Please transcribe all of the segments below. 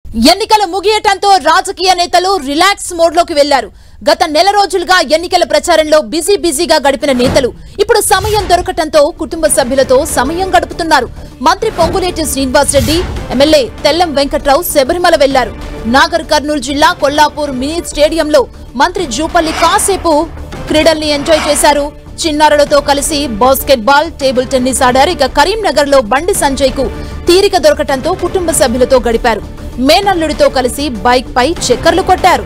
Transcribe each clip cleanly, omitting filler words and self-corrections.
ఎన్నికల ముగియటంతో రాజకీయ నేతలు రిలాక్స్ మోడ్లోకి వెళ్లారు. గత నెల రోజులుగా ఎన్నికల ప్రచారంలో బిజీగా గడిపిన నేతలు ఇప్పుడు సమయం దొరకటంతో కుటుంబ సభ్యులతో సమయం గడుపుతున్నారు. మంత్రి పొంగులేటి శ్రీనివాస్ రెడ్డి, ఎమ్మెల్యే తెల్లం వెంకట్రావు శబరిమల వెళ్లారు. నాగర్ కర్నూలు జిల్లా కొల్లాపూర్ మినీ స్టేడియంలో మంత్రి జూపల్లి కాసేపు క్రీడల్ని ఎంజాయ్ చేశారు. చిన్నారులతో కలిసి బాస్కెట్బాల్, టేబుల్ టెన్నిస్ ఆడారు. ఇక కరీంనగర్ లో బండి సంజయ్ కు తీరిక దొరకటంతో కుటుంబ సభ్యులతో గడిపారు. మేనల్లుడితో కలిసి బైక్ పై చక్కర్లు కొట్టారు.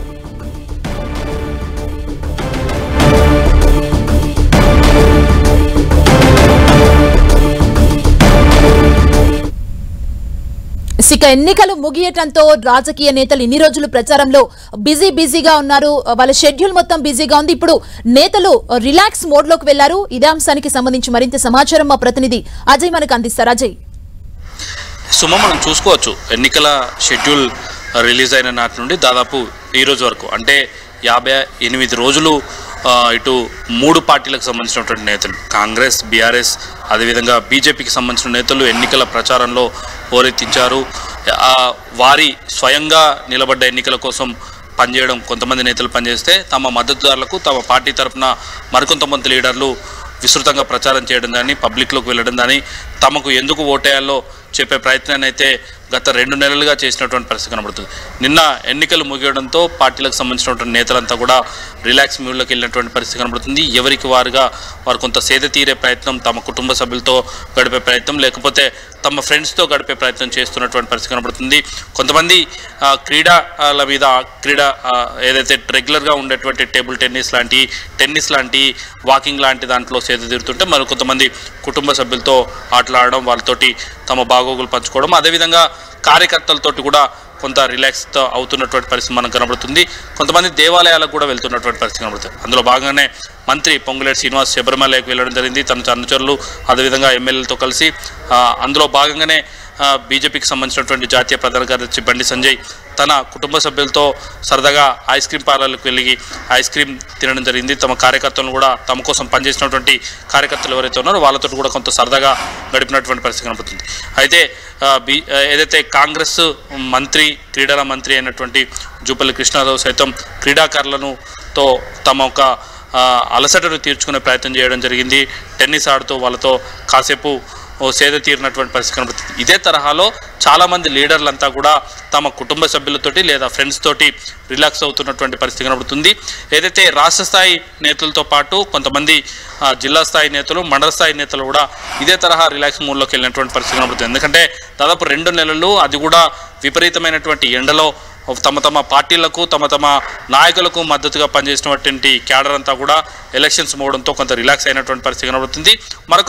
ఇక ఎన్నికలు ముగియటంతో రాజకీయ నేతలు ఇన్ని రోజులు ప్రచారంలో బిజీగా ఉన్నారు. వాళ్ళ షెడ్యూల్ మొత్తం బిజీగా ఉంది. ఇప్పుడు నేతలు రిలాక్స్ మోడ్ లోకి వెళ్లారు. ఇదే అంశానికి సంబంధించి మరింత సమాచారం మా ప్రతినిధి అజయ్ మనకు అందిస్తారు. అజయ్, మనం చూసుకోవచ్చు ఎన్నికల షెడ్యూల్ రిలీజ్ అయిన నాటి నుండి దాదాపు ఈ రోజు వరకు అంటే 58 రోజులు ఇటు 3 పార్టీలకు సంబంధించినటువంటి నేతలు, కాంగ్రెస్, బీఆర్ఎస్, అదేవిధంగా బీజేపీకి సంబంధించిన నేతలు ఎన్నికల ప్రచారంలో హోరెత్తించారు. వారి స్వయంగా నిలబడ్డ ఎన్నికల కోసం పనిచేయడం, కొంతమంది నేతలు పనిచేస్తే తమ మద్దతుదారులకు తమ పార్టీ తరఫున మరికొంతమంది లీడర్లు విస్తృతంగా ప్రచారం చేయడం కానీ, పబ్లిక్లోకి వెళ్ళడం కానీ, తమకు ఎందుకు ఓటేయాలో చెప్పే ప్రయత్నాన్ని అయితే గత 2 నెలలుగా చేసినటువంటి పరిస్థితి కనబడుతుంది. నిన్న ఎన్నికలు ముగియడంతో పార్టీలకు సంబంధించినటువంటి నేతలంతా కూడా రిలాక్స్ మూడ్లోకి వెళ్ళినటువంటి పరిస్థితి కనబడుతుంది. ఎవరికి వారు కొంత సేద తీరే ప్రయత్నం, తమ కుటుంబ సభ్యులతో గడిపే ప్రయత్నం, లేకపోతే తమ ఫ్రెండ్స్తో గడిపే ప్రయత్నం చేస్తున్నటువంటి పరిస్థితి కనబడుతుంది. కొంతమంది క్రీడల మీద ఏదైతే రెగ్యులర్గా ఉండేటువంటి టేబుల్ టెన్నిస్ లాంటి వాకింగ్ లాంటి దాంట్లో సేద తీరుతుంటే మరి కొంతమంది కుటుంబ సభ్యులతో ఆటలాడడం, వాళ్ళతోటి తమ బాగోగులు పంచుకోవడం, అదేవిధంగా కార్యకర్తలతోటి కూడా కొంత రిలాక్స్తో అవుతున్నటువంటి పరిస్థితి మనకు కనబడుతుంది. కొంతమంది దేవాలయాలకు కూడా వెళ్తున్నటువంటి పరిస్థితి కనబడుతుంది. అందులో భాగంగానే మంత్రి పొంగులేటి శ్రీనివాస్ శబరిమలకి వెళ్ళడం జరిగింది. తన అనుచరులు అదేవిధంగా ఎమ్మెల్యేలతో కలిసి. అందులో భాగంగానే బీజేపీకి సంబంధించినటువంటి జాతీయ ప్రధాన కార్యదర్శి బండి సంజయ్ తన కుటుంబ సభ్యులతో సరదాగా ఐస్ క్రీమ్ పార్లర్లకు వెళ్ళి ఐస్ క్రీమ్ తినడం జరిగింది. తమ కార్యకర్తలను కూడా, తమ కోసం పనిచేసినటువంటి కార్యకర్తలు ఎవరైతే ఉన్నారో వాళ్ళతో కూడా కొంత సరదాగా గడిపినటువంటి పరిస్థితి కనబడుతుంది. అయితే ఏదైతే కాంగ్రెస్ మంత్రి, క్రీడల మంత్రి అయినటువంటి జూపల్లి కృష్ణారావు సైతం క్రీడాకారులతో తమ ఒక అలసటను తీర్చుకునే ప్రయత్నం చేయడం జరిగింది. టెన్నిస్ ఆడుతూ వాళ్ళతో కాసేపు సేద తీరినటువంటి పరిస్థితి కనబడుతుంది. ఇదే తరహాలో చాలామంది లీడర్లంతా కూడా తమ కుటుంబ సభ్యులతోటి లేదా ఫ్రెండ్స్ తోటి రిలాక్స్ అవుతున్నటువంటి పరిస్థితి కనబడుతుంది. ఏదైతే రాష్ట్ర స్థాయి నేతలతో పాటు కొంతమంది జిల్లా స్థాయి నేతలు, మండల స్థాయి నేతలు కూడా ఇదే తరహా రిలాక్స్ మూడ్లోకి వెళ్ళినటువంటి పరిస్థితి కనబడుతుంది. ఎందుకంటే దాదాపు 2 నెలలు, అది కూడా విపరీతమైనటువంటి ఎండలో తమ పార్టీలకు, తమ నాయకులకు మద్దతుగా పనిచేసినటువంటి క్యాడర్ అంతా కూడా ఎలక్షన్స్ మోడంతో కొంత రిలాక్స్ అయినటువంటి పరిస్థితి కనబడుతుంది. మరొక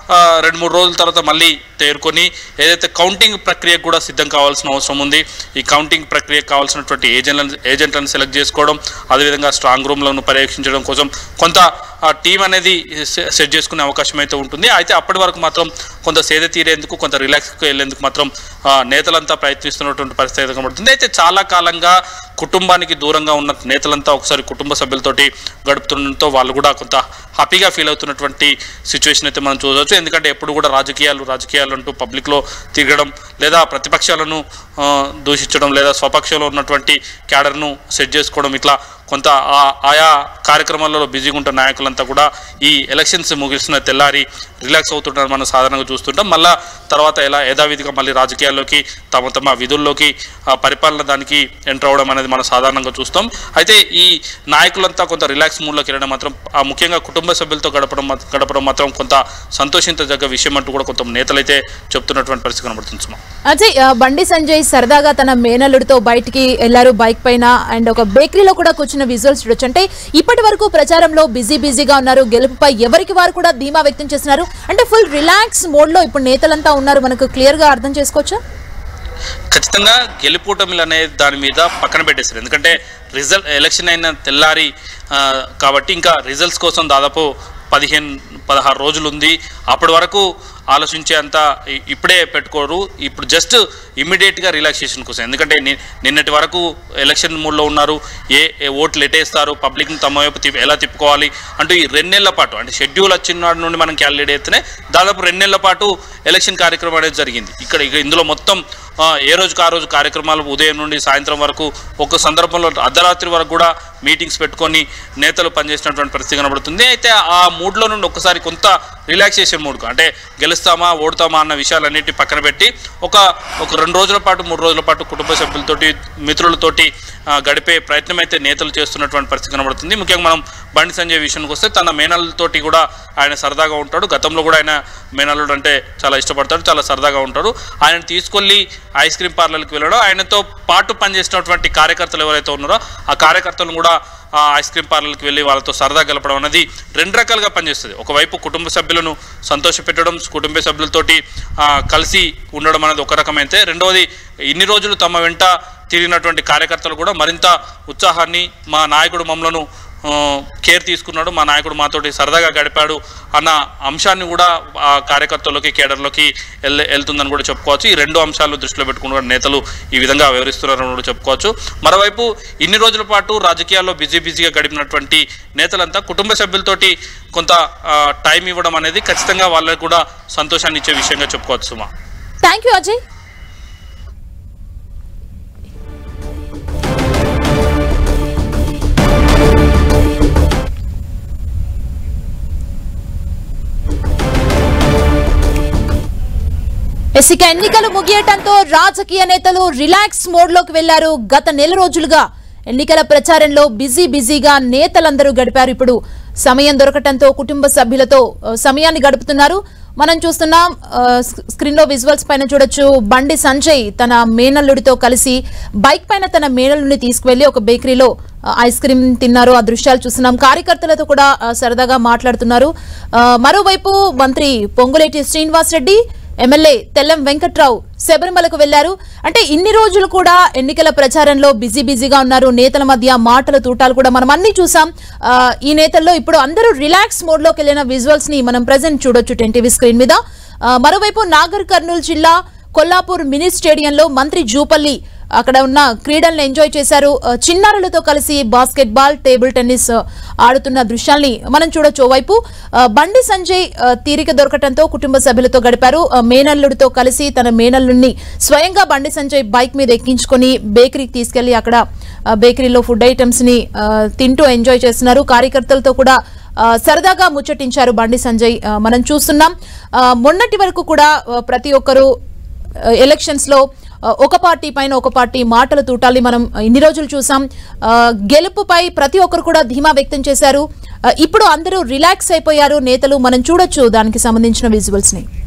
2-3 రోజుల తర్వాత మళ్ళీ తేరుకొని ఏదైతే కౌంటింగ్ ప్రక్రియకు కూడా సిద్ధం కావాల్సిన అవసరం ఉంది. ఈ కౌంటింగ్ ప్రక్రియకు కావాల్సినటువంటి ఏజెంట్లను సెలెక్ట్ చేసుకోవడం, అదేవిధంగా స్ట్రాంగ్ రూమ్లను పర్యవేక్షించడం కోసం కొంత టీం అనేది సెట్ చేసుకునే అవకాశం అయితే ఉంటుంది. అయితే అప్పటి వరకు మాత్రం కొంత సేద తీరేందుకు, కొంత రిలాక్స్కి వెళ్ళేందుకు మాత్రం నేతలంతా ప్రయత్నిస్తున్నటువంటి పరిస్థితి కనబడుతుంది. అయితే చాలా కాలంగా కుటుంబానికి దూరంగా ఉన్న నేతలంతా ఒకసారి కుటుంబ సభ్యులతోటి గడుపుతుండటంతో వాళ్ళు కూడా కొంత హ్యాపీగా ఫీల్ అవుతున్నటువంటి సిచ్యువేషన్ అయితే మనం చూడవచ్చు. ఎందుకంటే ఎప్పుడు కూడా రాజకీయాలు అంటూ పబ్లిక్లో తిరగడం, లేదా ప్రతిపక్షాలను దూషించడం, లేదా స్వపక్షంలో ఉన్నటువంటి క్యాడర్ను సెట్ చేసుకోవడం, ఇట్లా కొంత ఆయా కార్యక్రమాలలో బిజీగా ఉంటున్న నాయకులంతా కూడా ఈ ఎలక్షన్స్ ముగిసిన తెల్లారి రిలాక్స్ అవుతుంటారు మనం సాధారణంగా చూస్తుంటాం. మళ్ళీ తర్వాత యథావిధిగా మళ్ళీ రాజకీయాల్లోకి, తమ విధుల్లోకి, పరిపాలన దానికి ఎంటర్ అవ్వడం అనేది మనం సాధారణంగా చూస్తాం. అయితే ఈ నాయకులంతా కొంత రిలాక్స్ మూడ్లోకి వెళ్ళడం మాత్రం, ముఖ్యంగా కుటుంబ సభ్యులతో గడపడం మాత్రం కొంత సంతోషించదగ్గ విషయం అంటూ కూడా కొంత నేతలైతే చెప్తున్నటువంటి పరిస్థితి కనబడుతుంది. అజయ్, బండి సంజయ్ సరదాగా తన మేనల్లుడితో బయటికి వెళ్లారు బైక్ పైన, అండ్ ఒక బేకరీలో కూడా కూర్చున్న విజువల్స్ చూడొచ్చు. అంటే ఇప్పటి వరకు ప్రచారంలో బిజీగా ఉన్నారు. గెలుపుపై ఎవరికి వారు కూడా ధీమా వ్యక్తం చేస్తున్నారు. అంటే ఫుల్ రిలాక్స్ మోడ్ లో ఇప్పుడు నేతలంతా ఉన్నారు. మనకు క్లియర్ గా అర్థం చేసుకోవచ్చా? ఖచ్చితంగా గెలుపోటమిలు అనే దాని మీద పక్కన పెట్టేశారు. ఎందుకంటే ఎలక్షన్ అయిన తెల్లారి కాబట్టి ఇంకా రిజల్ట్స్ కోసం దాదాపు 15-16 రోజులు ఉంది. అప్పటి వరకు ఆలోచించే అంత ఇప్పుడే పెట్టుకోరు. ఇప్పుడు జస్ట్ ఇమ్మీడియట్గా రిలాక్సేషన్ కోసం, ఎందుకంటే నిన్నటి వరకు ఎలక్షన్ మూడ్లో ఉన్నారు. ఏ ఓట్లు ఎటేస్తారు, పబ్లిక్ని తమ వైపు ఎలా తిప్పుకోవాలి అంటూ ఈ 2 నెలల పాటు, అంటే షెడ్యూల్ వచ్చిన నాటి నుండి మనం క్యాలిక్యులేట్ అయితేనే దాదాపు 2 నెలల పాటు ఎలక్షన్ కార్యక్రమం అనేది జరిగింది. ఇందులో మొత్తం ఏ రోజుకు ఆ రోజు కార్యక్రమాలు ఉదయం నుండి సాయంత్రం వరకు, ఒక సందర్భంలో అర్ధరాత్రి వరకు కూడా మీటింగ్స్ పెట్టుకొని నేతలు పనిచేసినటువంటి పరిస్థితి కనబడుతుంది. అయితే ఆ మూడ్లో నుండి ఒక్కసారి కొంత రిలాక్సేషన్ మూడ్కు, అంటే గెలుస్తామా ఓడతామా అన్న విషయాలన్నిటి పక్కన పెట్టి ఒక 2 రోజుల పాటు 3 రోజుల పాటు కుటుంబ సభ్యులతోటి మిత్రులతోటి గడిపే ప్రయత్నం అయితే నేతలు చేస్తున్నటువంటి పరిస్థితి కనబడుతుంది. ముఖ్యంగా మనం బండి సంజయ్ విషయానికి వస్తే తన మేనల్తోటి కూడా ఆయన సరదాగా ఉంటాడు. గతంలో కూడా ఆయన మేనల్లుడు అంటే చాలా ఇష్టపడతాడు, చాలా సరదాగా ఉంటాడు. ఆయన తీసుకెళ్ళి ఐస్ క్రీమ్ పార్లర్కి వెళ్ళడం, ఆయనతో పాటు పనిచేసినటువంటి కార్యకర్తలు ఎవరైతే ఉన్నారో ఆ కార్యకర్తలను కూడా ఐస్ క్రీమ్ పార్లర్కి వెళ్ళి వాళ్ళతో సరదా గలపడం అనేది 2 రకాలుగా పనిచేస్తుంది. ఒకవైపు కుటుంబ సభ్యులను సంతోషపెట్టడం, కుటుంబ సభ్యులతోటి కలిసి ఉండడం అనేది ఒక రకమైతే, రెండవది ఇన్ని రోజులు తమ వెంట తిరిగినటువంటి కార్యకర్తలు కూడా మరింత ఉత్సాహాన్ని, మా నాయకుడు మమ్మలను కేర్ తీసుకున్నాడు, మా నాయకుడు మాతోటి సరదాగా గడిపాడు అన్న అంశాన్ని కూడా ఆ కార్యకర్తల్లోకి కేడర్లోకి వెళ్తుందని కూడా చెప్పుకోవచ్చు. ఈ 2 అంశాలను దృష్టిలో పెట్టుకుని నేతలు ఈ విధంగా వ్యవహరిస్తున్నారని కూడా చెప్పుకోవచ్చు. మరోవైపు ఇన్ని రోజుల పాటు రాజకీయాల్లో బిజీగా గడిపినటువంటి నేతలంతా కుటుంబ సభ్యులతోటి కొంత టైం ఇవ్వడం అనేది ఖచ్చితంగా వాళ్ళకి కూడా సంతోషాన్ని ఇచ్చే విషయంగా చెప్పుకోవచ్చు. Suma, thank you Ajay. ఇక ఎన్నికలు ముగియటంతో రాజకీయ నేతలు రిలాక్స్ మోడ్లోకి వెళ్లారు. గత నెల రోజులుగా ఎన్నికల ప్రచారంలో బిజీగా నేతలందరూ గడిపారు. ఇప్పుడు సమయం దొరకటంతో కుటుంబ సభ్యులతో సమయాన్ని గడుపుతున్నారు. మనం చూస్తున్నాం స్క్రీన్ లో విజువల్స్ పైన చూడొచ్చు. బండి సంజయ్ తన మేనల్లుడితో కలిసి బైక్ పైన తన మేనల్లుడిని తీసుకువెళ్లి ఒక బేకరీలో ఐస్ క్రీమ్ తిన్నారు. ఆ దృశ్యాలు చూస్తున్నాం. కార్యకర్తలతో కూడా సరదాగా మాట్లాడుతున్నారు. మరోవైపు మంత్రి పొంగులేటి శ్రీనివాస్ రెడ్డి, ఎమ్మెల్యే తెల్లం వెంకట్రావు శబరిమలకు వెళ్లారు. అంటే ఇన్ని రోజులు కూడా ఎన్నికల ప్రచారంలో బిజీగా ఉన్నారు. నేతల మధ్య మాటల తూటాలు కూడా మనం అన్ని చూసాం. ఈ నేతల్లో ఇప్పుడు అందరూ రిలాక్స్ మోడ్ లోకి వెళ్లిన విజువల్స్ ని మనం ప్రెజెంట్ చూడొచ్చు టీవీ స్క్రీన్ మీద. మరోవైపు నాగర్ కర్నూలు జిల్లా కొల్లాపూర్ మినీ స్టేడియంలో మంత్రి జూపల్లి అక్కడ ఉన్న క్రీడలను ఎంజాయ్ చేశారు. చిన్నారులతో కలిసి బాస్కెట్ బాల్, టేబుల్ టెన్నిస్ ఆడుతున్న దృశ్యాల్ని మనం చూడొచ్చు. ఓవైపు బండి సంజయ్ తీరిక దొరకటంతో కుటుంబ సభ్యులతో గడిపారు. మేనల్లుడితో కలిసి తన మేనల్లుడిని స్వయంగా బండి సంజయ్ బైక్ మీద ఎక్కించుకొని బేకరీకి తీసుకెళ్లి అక్కడ బేకరీలో ఫుడ్ ఐటమ్స్ ని తింటూ ఎంజాయ్ చేస్తున్నారు. కార్యకర్తలతో కూడా సరదాగా ముచ్చటించారు బండి సంజయ్. మనం చూస్తున్నాం. మొన్నటి వరకు కూడా ప్రతి ఒక్కరూ ఎలక్షన్స్ లో ఒక పార్టీ పైన ఒక పార్టీ మాటల తూటాల్ని మనం ఇన్ని రోజులు చూసాం. గెలుపుపై ప్రతి ఒక్కరు కూడా ధీమా వ్యక్తం చేశారు. ఇప్పుడు అందరూ రిలాక్స్ అయిపోయారు నేతలు. మనం చూడొచ్చు దానికి సంబంధించిన విజువల్స్ ని.